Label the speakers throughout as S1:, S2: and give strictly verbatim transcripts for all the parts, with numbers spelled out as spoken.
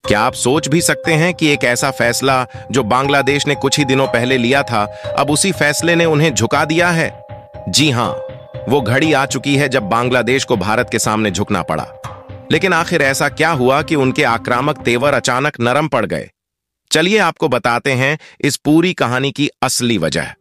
S1: क्या आप सोच भी सकते हैं कि एक ऐसा फैसला जो बांग्लादेश ने कुछ ही दिनों पहले लिया था, अब उसी फैसले ने उन्हें झुका दिया है? जी हां, वो घड़ी आ चुकी है जब बांग्लादेश को भारत के सामने झुकना पड़ा। लेकिन आखिर ऐसा क्या हुआ कि उनके आक्रामक तेवर अचानक नरम पड़ गए? चलिए आपको बताते हैं इस पूरी कहानी की असली वजह।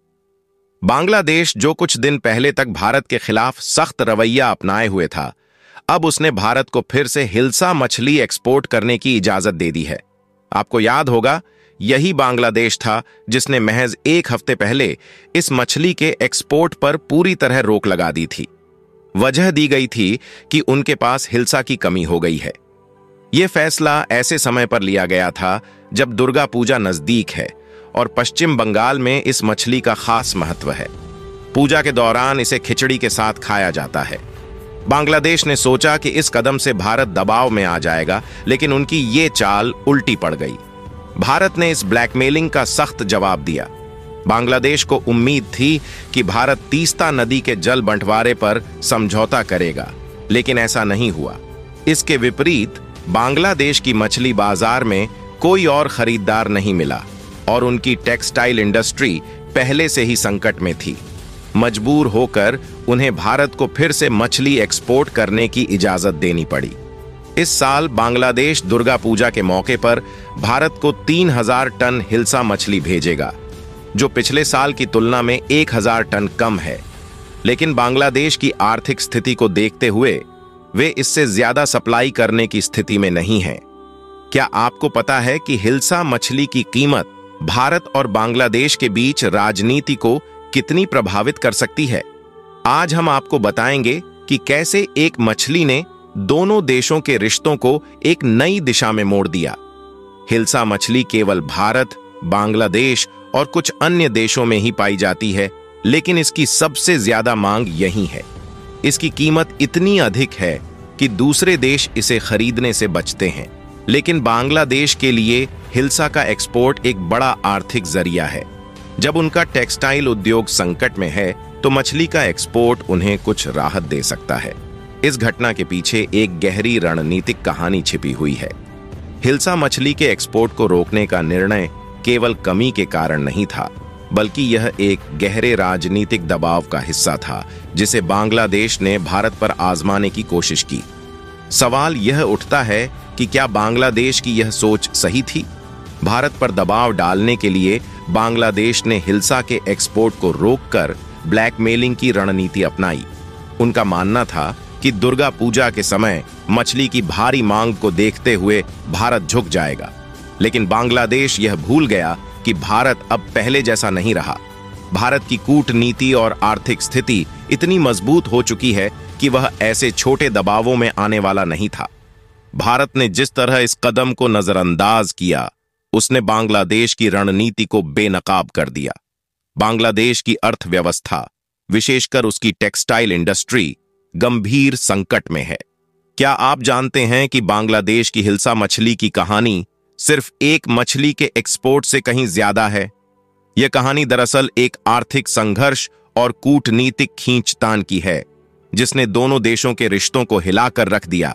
S1: बांग्लादेश जो कुछ दिन पहले तक भारत के खिलाफ सख्त रवैया अपनाए हुए था, अब उसने भारत को फिर से हिल्सा मछली एक्सपोर्ट करने की इजाजत दे दी है। आपको याद होगा, यही बांग्लादेश था जिसने महज एक हफ्ते पहले इस मछली के एक्सपोर्ट पर पूरी तरह रोक लगा दी थी। वजह दी गई थी कि उनके पास हिल्सा की कमी हो गई है। यह फैसला ऐसे समय पर लिया गया था जब दुर्गा पूजा नजदीक है और पश्चिम बंगाल में इस मछली का खास महत्व है। पूजा के दौरान इसे खिचड़ी के साथ खाया जाता है। बांग्लादेश ने सोचा कि इस कदम से भारत दबाव में आ जाएगा, लेकिन उनकी ये चाल उल्टी पड़ गई। भारत ने इस ब्लैकमेलिंग का सख्त जवाब दिया। बांग्लादेश को उम्मीद थी कि भारत तीस्ता नदी के जल बंटवारे पर समझौता करेगा, लेकिन ऐसा नहीं हुआ। इसके विपरीत बांग्लादेश की मछली बाजार में कोई और खरीदार नहीं मिला और उनकी टेक्सटाइल इंडस्ट्री पहले से ही संकट में थी। मजबूर होकर उन्हें भारत को फिर से मछली एक्सपोर्ट करने की इजाजत देनी पड़ी। इस साल बांग्लादेश दुर्गा पूजा के मौके पर भारत को तीन हजार टन हिल्सा मछली भेजेगा, जो पिछले साल की तुलना में एक हजार टन कम है। लेकिन बांग्लादेश की आर्थिक स्थिति को देखते हुए वे इससे ज्यादा सप्लाई करने की स्थिति में नहीं हैं। क्या आपको पता है कि हिल्सा मछली की कीमत भारत और बांग्लादेश के बीच राजनीति को कितनी प्रभावित कर सकती है? आज हम आपको बताएंगे कि कैसे एक मछली ने दोनों देशों के रिश्तों को एक नई दिशा में मोड़ दिया। हिल्सा मछली केवल भारत, बांग्लादेश और कुछ अन्य देशों में ही पाई जाती है, लेकिन इसकी सबसे ज्यादा मांग यहीं है। इसकी कीमत इतनी अधिक है कि दूसरे देश इसे खरीदने से बचते हैं। लेकिन बांग्लादेश के लिए हिल्सा का एक्सपोर्ट एक बड़ा आर्थिक जरिया है। जब उनका टेक्सटाइल उद्योग संकट में है, तो मछली का एक्सपोर्ट उन्हें कुछ राहत दे सकता है। इस घटना के पीछे एक गहरी रणनीतिक कहानी छिपी हुई है। हिल्सा मछली के एक्सपोर्ट को रोकने का निर्णय केवल कमी के कारण नहीं था, बल्कि यह एक गहरे राजनीतिक दबाव का हिस्सा था जिसे बांग्लादेश ने भारत पर आजमाने की कोशिश की। सवाल यह उठता है कि क्या बांग्लादेश की यह सोच सही थी? भारत पर दबाव डालने के लिए बांग्लादेश ने हिल्सा के एक्सपोर्ट को रोककर ब्लैकमेलिंग की रणनीति अपनाई। उनका मानना था कि दुर्गा पूजा के समय मछली की भारी मांग को देखते हुए भारत झुक जाएगा। लेकिन बांग्लादेश यह भूल गया कि भारत अब पहले जैसा नहीं रहा। भारत की कूटनीति और आर्थिक स्थिति इतनी मजबूत हो चुकी है कि वह ऐसे छोटे दबावों में आने वाला नहीं था। भारत ने जिस तरह इस कदम को नजरअंदाज किया, उसने बांग्लादेश की रणनीति को बेनकाब कर दिया। बांग्लादेश की अर्थव्यवस्था, विशेषकर उसकी टेक्सटाइल इंडस्ट्री, गंभीर संकट में है। क्या आप जानते हैं कि बांग्लादेश की हिल्सा मछली की कहानी सिर्फ एक मछली के एक्सपोर्ट से कहीं ज्यादा है? यह कहानी दरअसल एक आर्थिक संघर्ष और कूटनीतिक खींचतान की है, जिसने दोनों देशों के रिश्तों को हिलाकर रख दिया।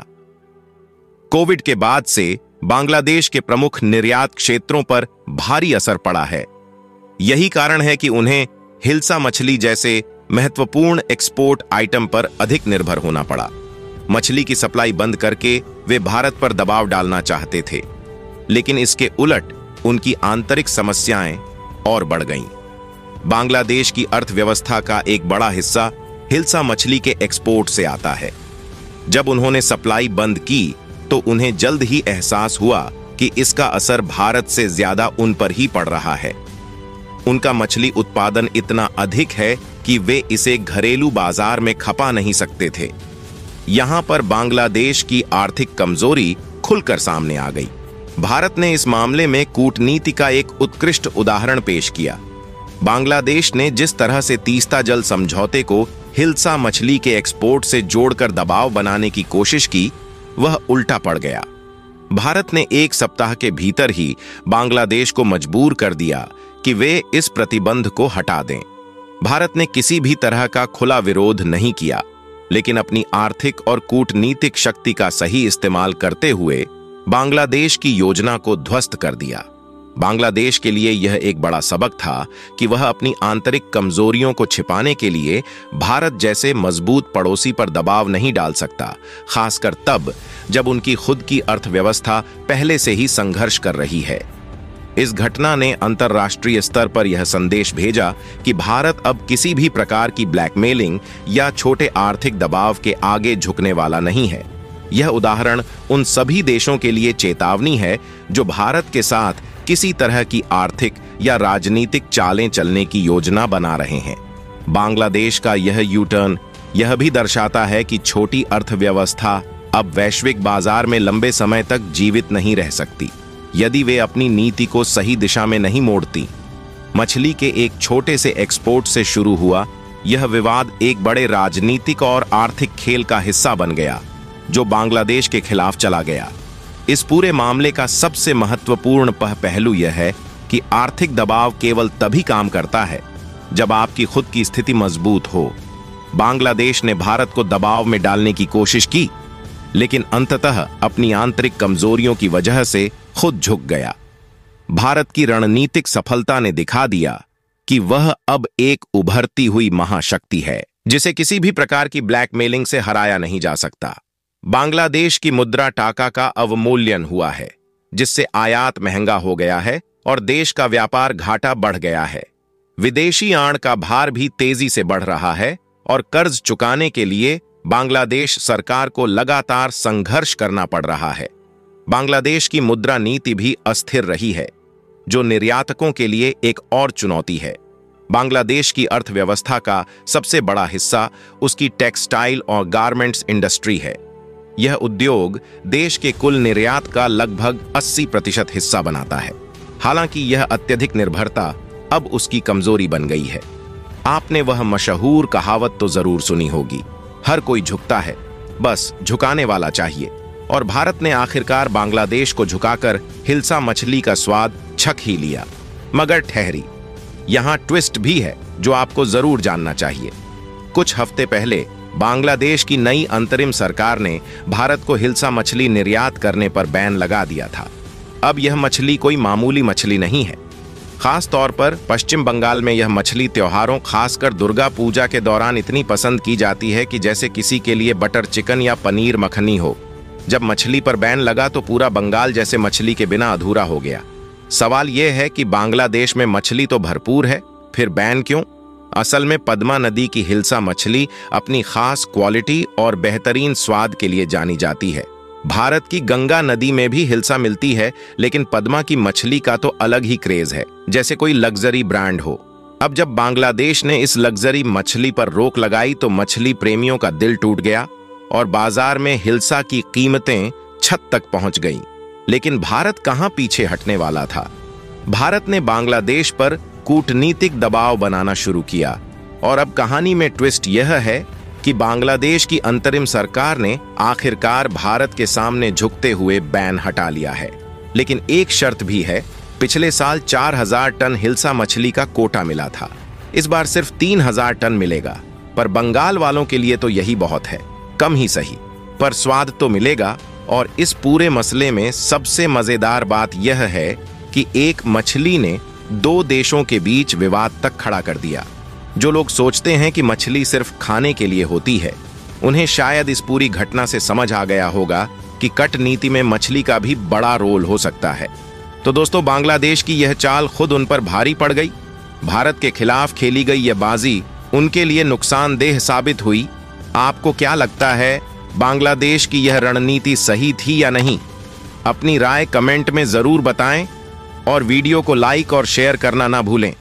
S1: कोविड के बाद से बांग्लादेश के प्रमुख निर्यात क्षेत्रों पर भारी असर पड़ा है। यही कारण है कि उन्हें हिल्सा मछली जैसे महत्वपूर्ण एक्सपोर्ट आइटम पर अधिक निर्भर होना पड़ा। मछली की सप्लाई बंद करके वे भारत पर दबाव डालना चाहते थे, लेकिन इसके उलट उनकी आंतरिक समस्याएं और बढ़ गईं। बांग्लादेश की अर्थव्यवस्था का एक बड़ा हिस्सा हिल्सा मछली के एक्सपोर्ट से आता है। जब उन्होंने सप्लाई बंद की, तो उन्हें जल्द ही एहसास हुआ कि इसका असर भारत से ज्यादा उन पर ही पड़ रहा है। उनका मछली उत्पादन इतना अधिक है कि वे इसे घरेलू बाजार में खपा नहीं सकते थे। यहां पर बांग्लादेश की आर्थिक कमजोरी खुलकर सामने आ गई। भारत ने इस मामले में कूटनीति का एक उत्कृष्ट उदाहरण पेश किया। बांग्लादेश ने जिस तरह से तीस्ता जल समझौते को हिल्सा मछली के एक्सपोर्ट से जोड़कर दबाव बनाने की कोशिश की, वह उल्टा पड़ गया। भारत ने एक सप्ताह के भीतर ही बांग्लादेश को मजबूर कर दिया कि वे इस प्रतिबंध को हटा दें। भारत ने किसी भी तरह का खुला विरोध नहीं किया, लेकिन अपनी आर्थिक और कूटनीतिक शक्ति का सही इस्तेमाल करते हुए बांग्लादेश की योजना को ध्वस्त कर दिया। बांग्लादेश के लिए यह एक बड़ा सबक था कि वह अपनी आंतरिक कमजोरियों को छिपाने के लिए भारत जैसे मजबूत पड़ोसी पर दबाव नहीं डाल सकता, खासकर तब जब उनकी खुद की अर्थव्यवस्था पहले से ही संघर्ष कर रही है। इस घटना ने अंतर्राष्ट्रीय स्तर पर यह संदेश भेजा कि भारत अब किसी भी प्रकार की ब्लैकमेलिंग या छोटे आर्थिक दबाव के आगे झुकने वाला नहीं है। यह उदाहरण उन सभी देशों के लिए चेतावनी है जो भारत के साथ किसी तरह की आर्थिक या राजनीतिक चालें चलने की योजना बना रहे हैं। बांग्लादेश का यह यू टर्न यह भी दर्शाता है कि छोटी अर्थव्यवस्था अब वैश्विक बाजार में लंबे समय तक जीवित नहीं रह सकती यदि वे अपनी नीति को सही दिशा में नहीं मोड़ती। मछली के एक छोटे से एक्सपोर्ट से शुरू हुआ यह विवाद एक बड़े राजनीतिक और आर्थिक खेल का हिस्सा बन गया जो बांग्लादेश के खिलाफ चला गया। इस पूरे मामले का सबसे महत्वपूर्ण पहलू यह है कि आर्थिक दबाव केवल तभी काम करता है जब आपकी खुद की स्थिति मजबूत हो। बांग्लादेश ने भारत को दबाव में डालने की कोशिश की, लेकिन अंततः अपनी आंतरिक कमजोरियों की वजह से खुद झुक गया। भारत की रणनीतिक सफलता ने दिखा दिया कि वह अब एक उभरती हुई महाशक्ति है जिसे किसी भी प्रकार की ब्लैकमेलिंग से हराया नहीं जा सकता। बांग्लादेश की मुद्रा टाका का अवमूल्यन हुआ है, जिससे आयात महंगा हो गया है और देश का व्यापार घाटा बढ़ गया है। विदेशी आड़ का भार भी तेजी से बढ़ रहा है और कर्ज चुकाने के लिए बांग्लादेश सरकार को लगातार संघर्ष करना पड़ रहा है। बांग्लादेश की मुद्रा नीति भी अस्थिर रही है, जो निर्यातकों के लिए एक और चुनौती है। बांग्लादेश की अर्थव्यवस्था का सबसे बड़ा हिस्सा उसकी टेक्सटाइल और गारमेंट्स इंडस्ट्री है। यह उद्योग देश के कुल निर्यात का लगभग अस्सी प्रतिशत हिस्सा बनाता है। हालांकि यह अत्यधिक निर्भरता अब उसकी कमजोरी बन गई है। आपने वह मशहूर कहावत तो जरूर सुनी होगी, हर कोई झुकता है, बस झुकाने वाला चाहिए। और भारत ने आखिरकार बांग्लादेश को झुकाकर हिल्सा मछली का स्वाद छक ही लिया। मगर ठहरी, यहां ट्विस्ट भी है जो आपको जरूर जानना चाहिए। कुछ हफ्ते पहले बांग्लादेश की नई अंतरिम सरकार ने भारत को हिल्सा मछली निर्यात करने पर बैन लगा दिया था। अब यह मछली कोई मामूली मछली नहीं है। खास तौर पर पश्चिम बंगाल में यह मछली त्योहारों, खासकर दुर्गा पूजा के दौरान इतनी पसंद की जाती है कि जैसे किसी के लिए बटर चिकन या पनीर मखनी हो। जब मछली पर बैन लगा तो पूरा बंगाल जैसे मछली के बिना अधूरा हो गया। सवाल यह है कि बांग्लादेश में मछली तो भरपूर है, फिर बैन क्यों? असल में पद्मा नदी की हिल्सा मछली अपनी खास क्वालिटी और बेहतरीन स्वाद के लिए जानी जाती है। भारत की गंगा नदी में भी हिल्सा मिलती है, लेकिन पद्मा की मछली का तो अलग ही क्रेज है, जैसे कोई लग्जरी ब्रांड हो। अब जब बांग्लादेश ने इस लग्जरी मछली पर रोक लगाई तो मछली प्रेमियों का दिल टूट गया और बाजार में हिल्सा की कीमतें छत तक पहुंच गईं। लेकिन भारत कहां पीछे हटने वाला था। भारत ने बांग्लादेश पर कूटनीतिक दबाव बनाना शुरू किया और अब कहानी में ट्विस्ट यह है कि बांग्लादेश की अंतरिम सरकार ने आखिरकार भारत के सामने झुकते हुए बैन हटा लिया है। लेकिन एक शर्त भी है, पिछले साल चार हजार टन हिल्सा मछली का कोटा मिला था, इस बार सिर्फ तीन हजार टन मिलेगा। पर बंगाल वालों के लिए तो यही बहुत है, कम ही सही, पर स्वाद तो मिलेगा। और इस पूरे मसले में सबसे मजेदार बात यह है कि एक मछली ने दो देशों के बीच विवाद तक खड़ा कर दिया। जो लोग सोचते हैं कि मछली सिर्फ खाने के लिए होती है, उन्हें शायद इस पूरी घटना से समझ आ गया होगा कि कट नीति में मछली का भी बड़ा रोल हो सकता है। तो दोस्तों, बांग्लादेश की यह चाल खुद उन पर भारी पड़ गई। भारत के खिलाफ खेली गई यह बाजी उनके लिए नुकसानदेह साबित हुई। आपको क्या लगता है, बांग्लादेश की यह रणनीति सही थी या नहीं? अपनी राय कमेंट में जरूर बताएं और वीडियो को लाइक और शेयर करना ना भूलें।